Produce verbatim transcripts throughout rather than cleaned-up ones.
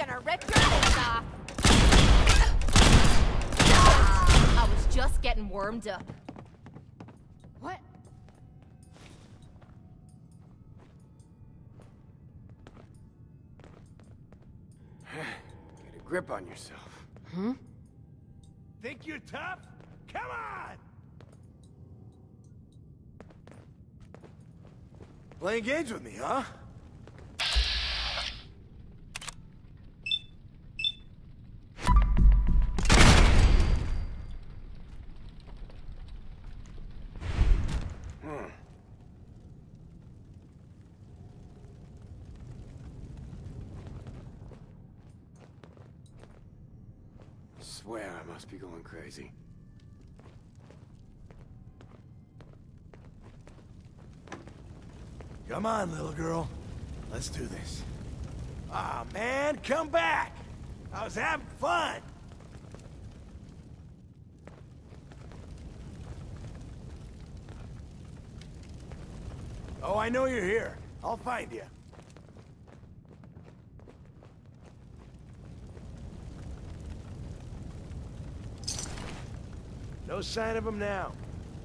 gonna rip your face off. I was just getting warmed up. What? Get a grip on yourself. Hmm? Think you're tough? Come on! Playing games with me, huh? Hmm. Swear I must be going crazy. Come on, little girl. Let's do this. Ah, man, come back! I was having fun! Oh, I know you're here. I'll find you. No sign of him now.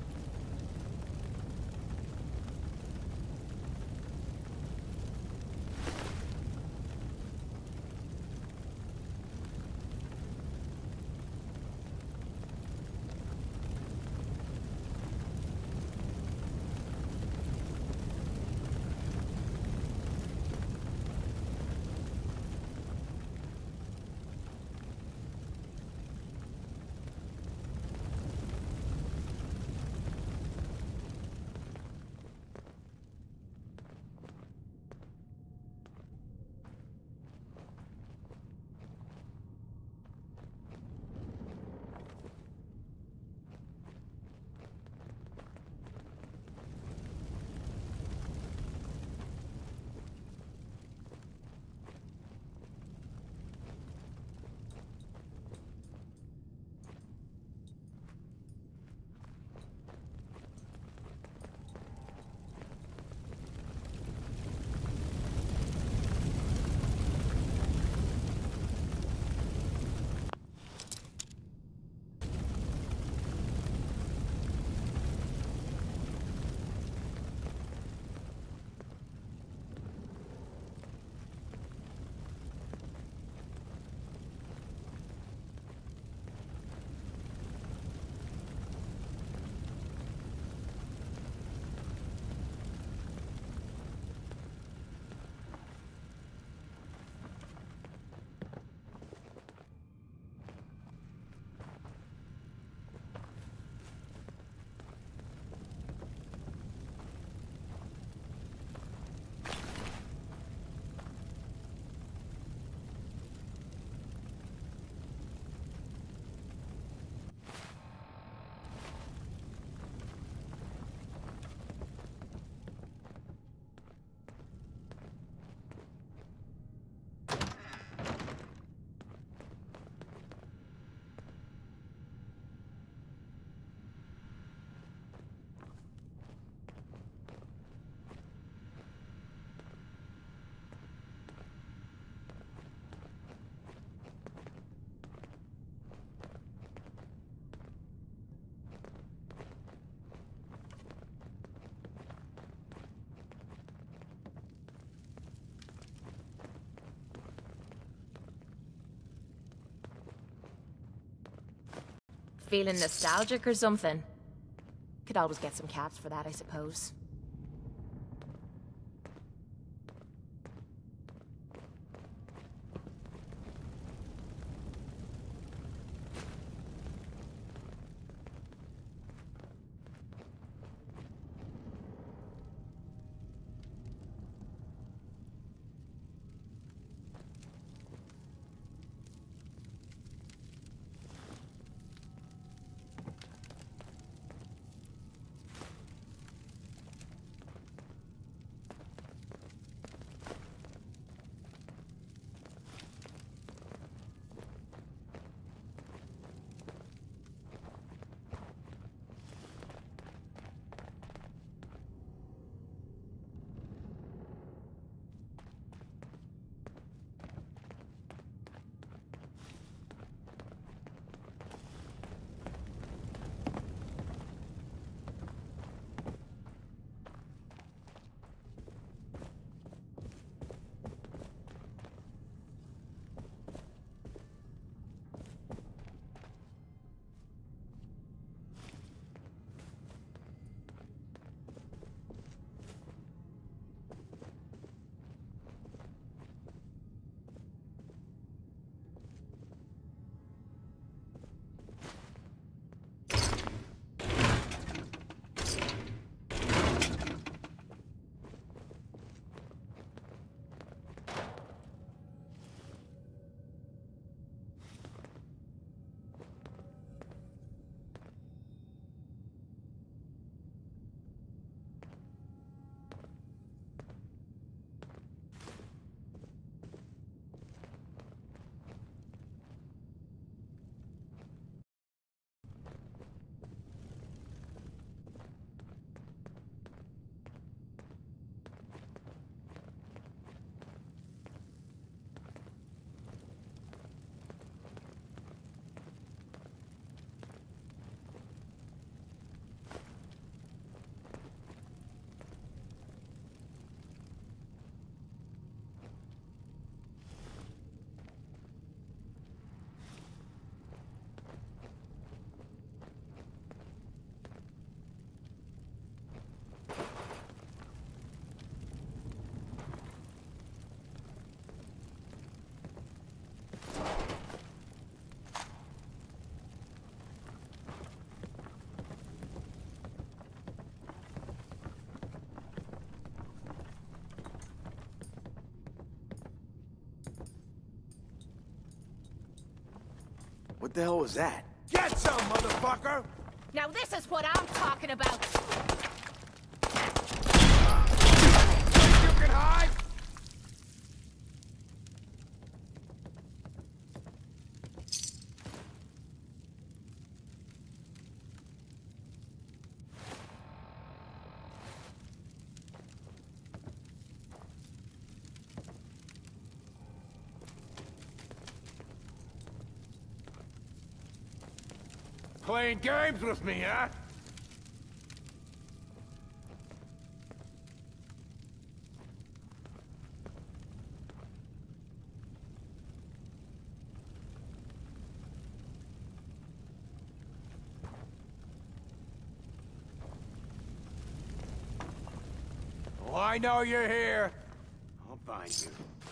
Feeling nostalgic or something? Could always get some caps for that, I suppose. What the hell was that? Get some, motherfucker! Now this is what I'm talking about! Think you can hide? Playing games with me, huh? Oh, I know you're here. I'll find you.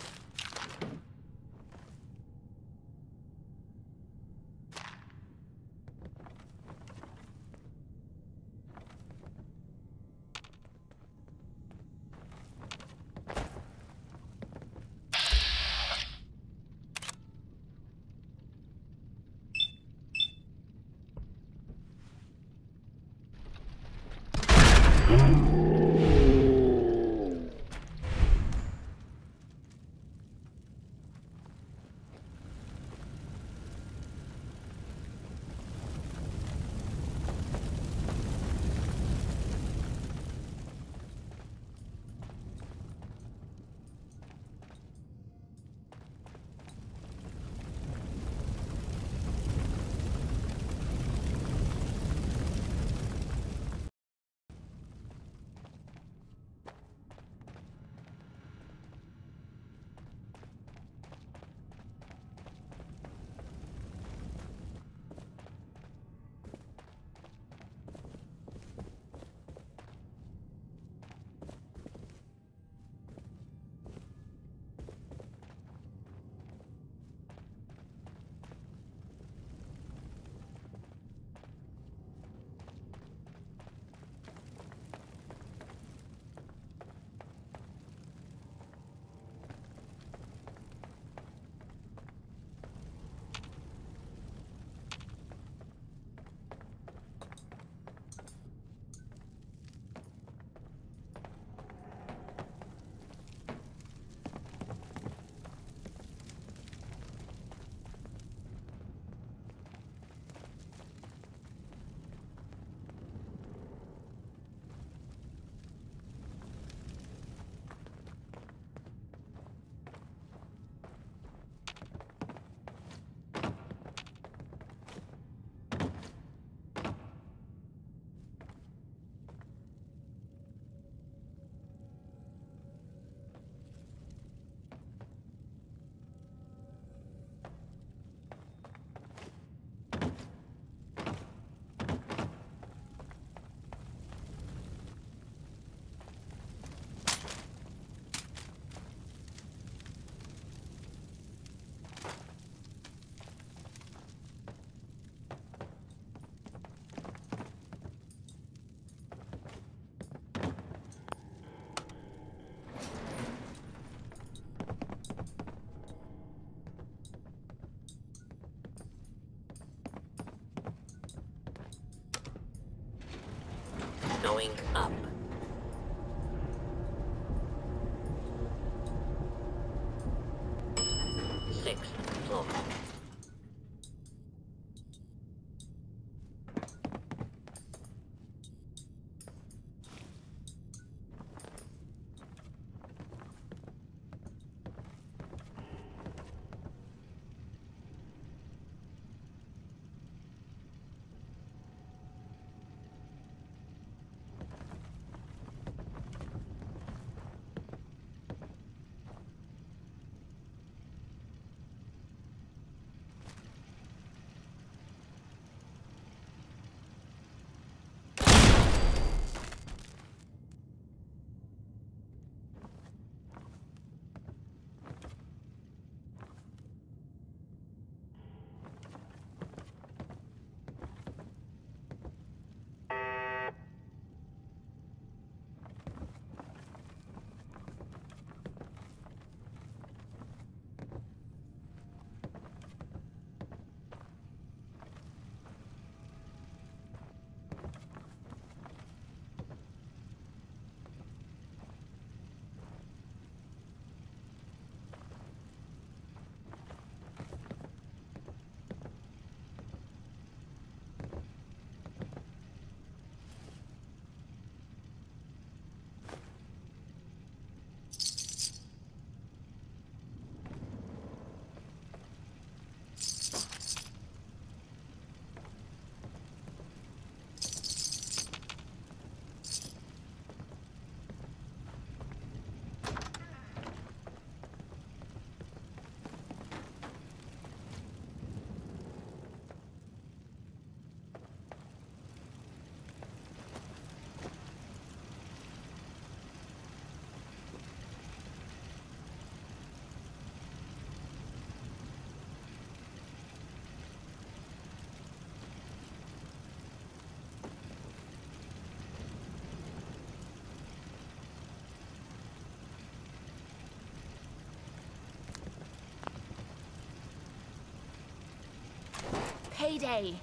Going up. Sixth floor. payday.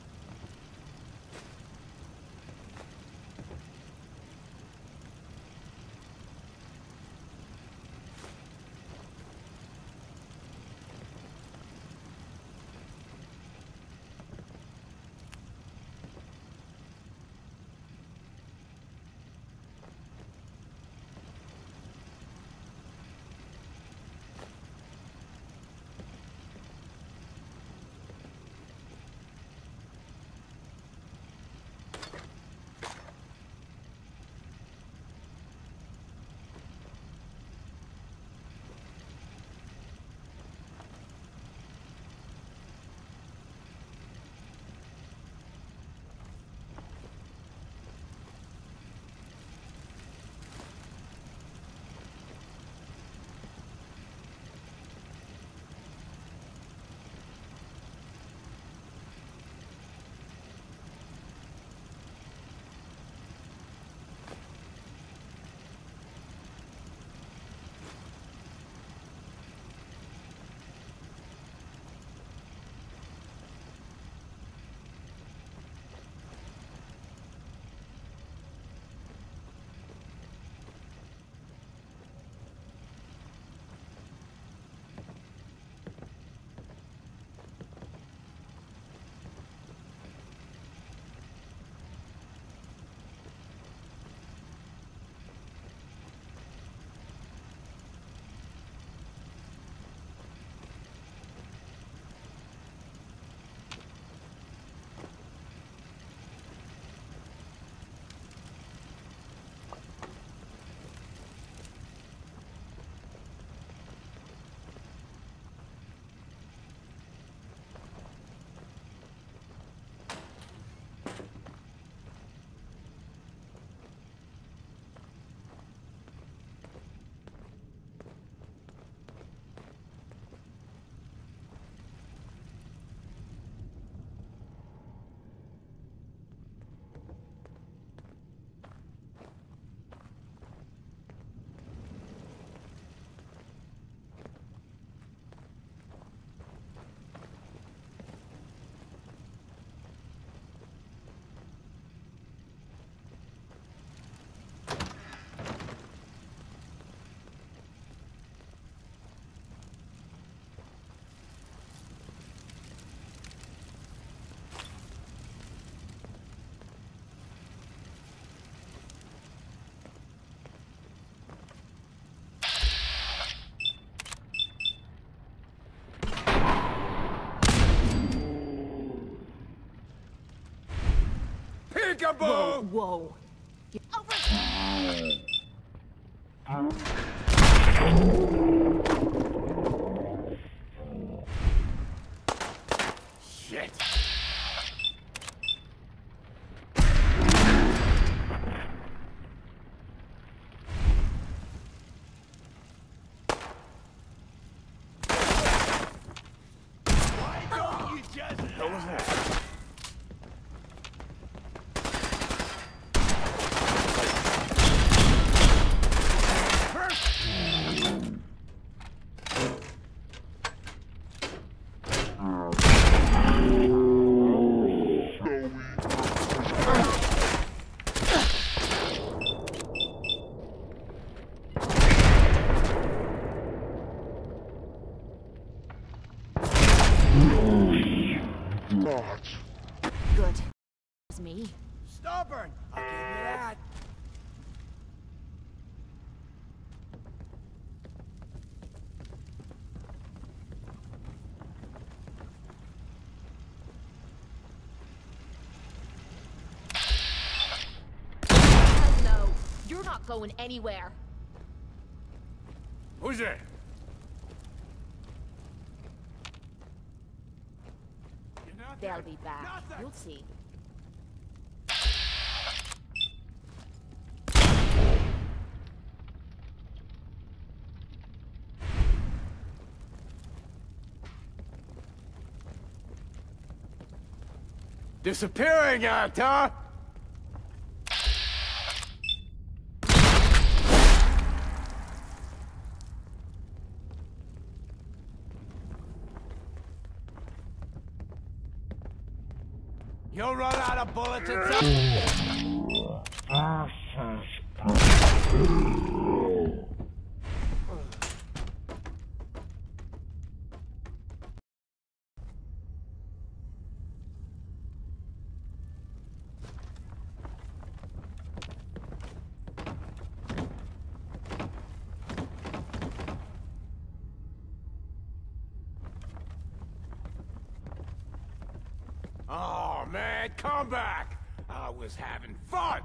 Peekaboo! Whoa. Shit. Why don't you just... What was that? Good. It was me. Stubborn! I'll give you that. Hell no. You're not going anywhere. Who's there? You're not They'll there. be back. Not there. You'll see. Disappearing act, huh? You'll run out of bullets at some... Oh, man, come back! I was having fun!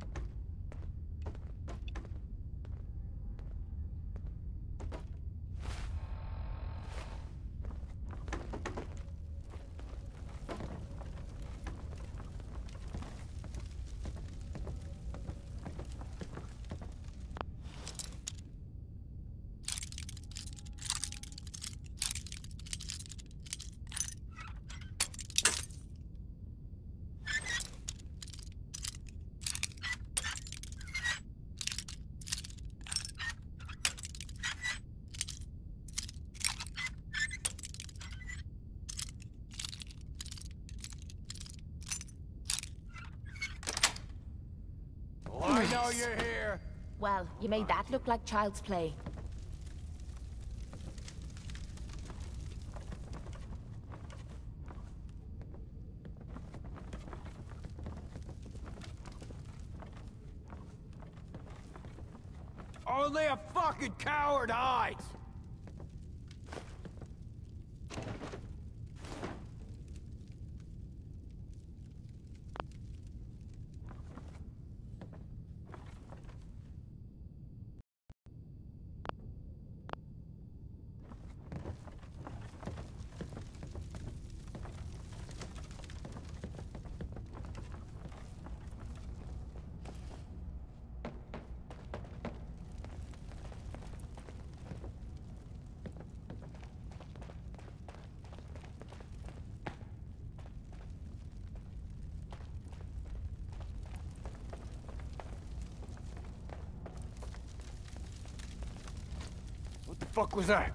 I know you're here. Well, you made that look like child's play. Only a fucking coward hides! What the fuck was that?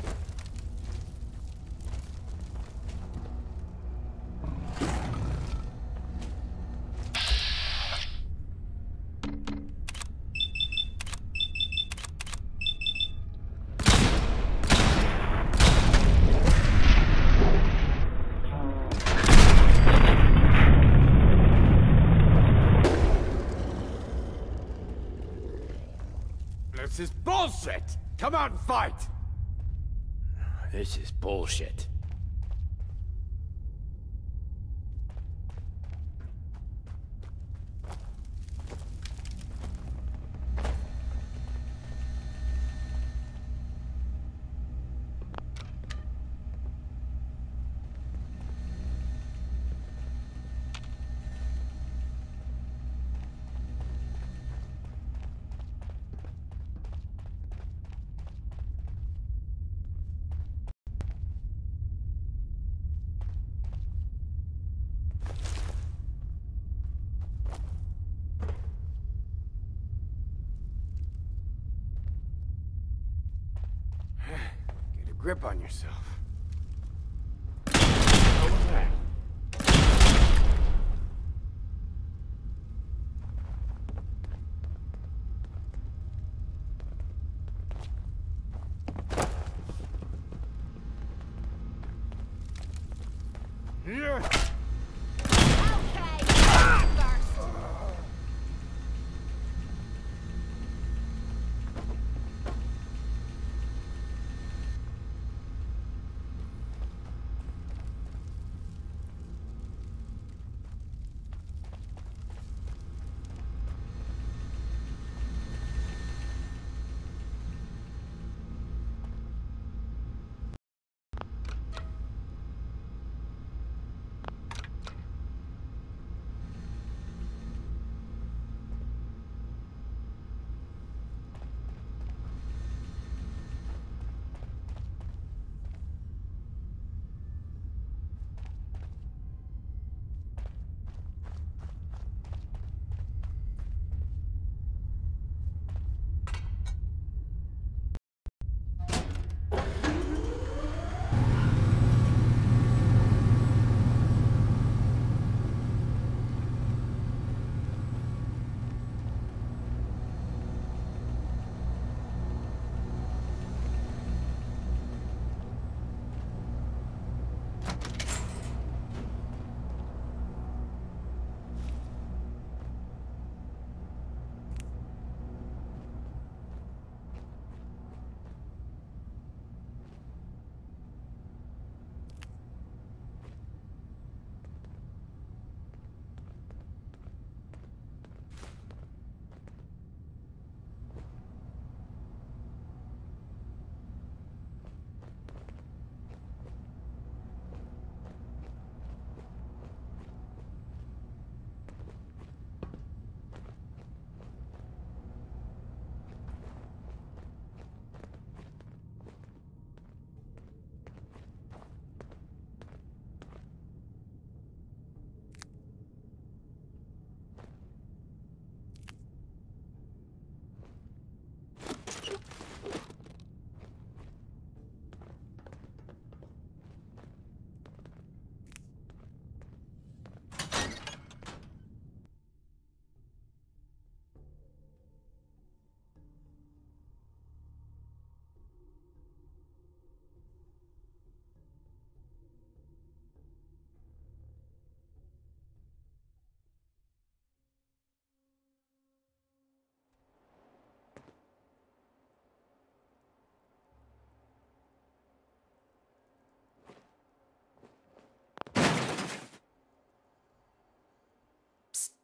This is bullshit! Come out and fight! This is bullshit. Get a grip on yourself. What was that? Yeah. Okay, first.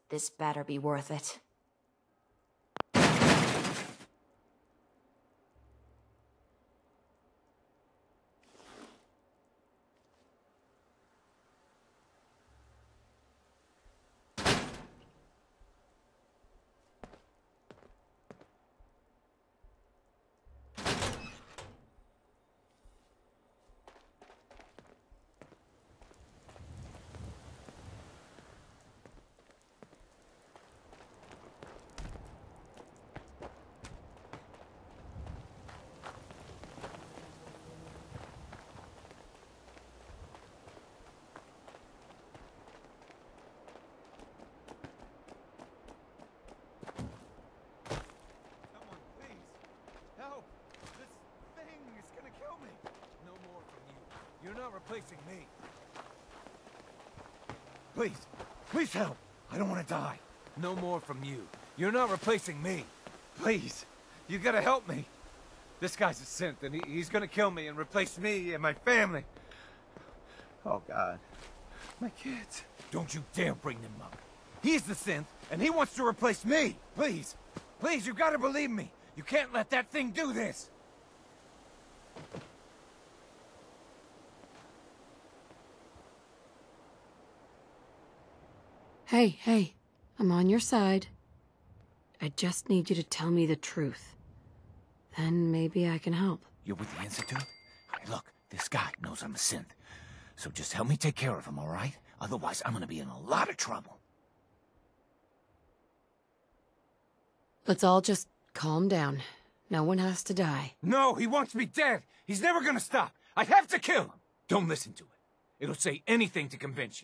This better be worth it. You're not replacing me. Please, please help. I don't want to die. No more from you. You're not replacing me. Please, you gotta help me. This guy's a synth, and he, he's gonna kill me and replace me and my family. Oh, God. My kids. Don't you dare bring them up. He's the synth, and he wants to replace me. Please, please, you gotta believe me. You can't let that thing do this. Hey, hey, I'm on your side. I just need you to tell me the truth. Then maybe I can help. You're with the Institute? Hey, look, this guy knows I'm a synth. So just help me take care of him, all right? Otherwise, I'm gonna be in a lot of trouble. Let's all just calm down. No one has to die. No, he wants me dead. He's never gonna stop. I have to kill him. Don't listen to it. It'll say anything to convince you.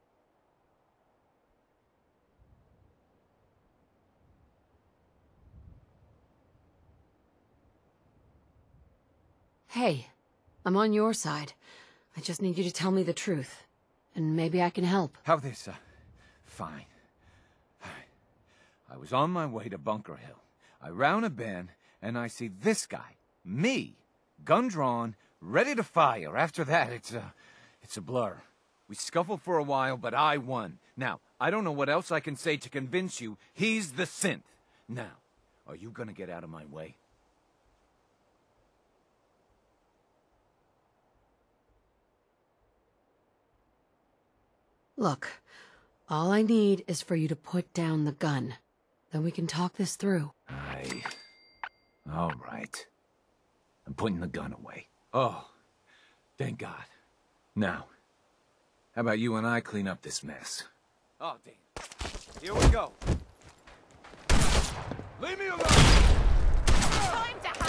Hey, I'm on your side. I just need you to tell me the truth. And maybe I can help. How this, uh... Fine. I was on my way to Bunker Hill. I round a bend, and I see this guy. Me. Gun drawn, ready to fire. After that, it's a... It's a blur. We scuffled for a while, but I won. Now, I don't know what else I can say to convince you he's the synth. Now, are you gonna get out of my way? Look, all I need is for you to put down the gun. Then we can talk this through. Aye. All right. I'm putting the gun away. Oh, thank God. Now, how about you and I clean up this mess? Oh, damn. Here we go. Leave me alone! Time to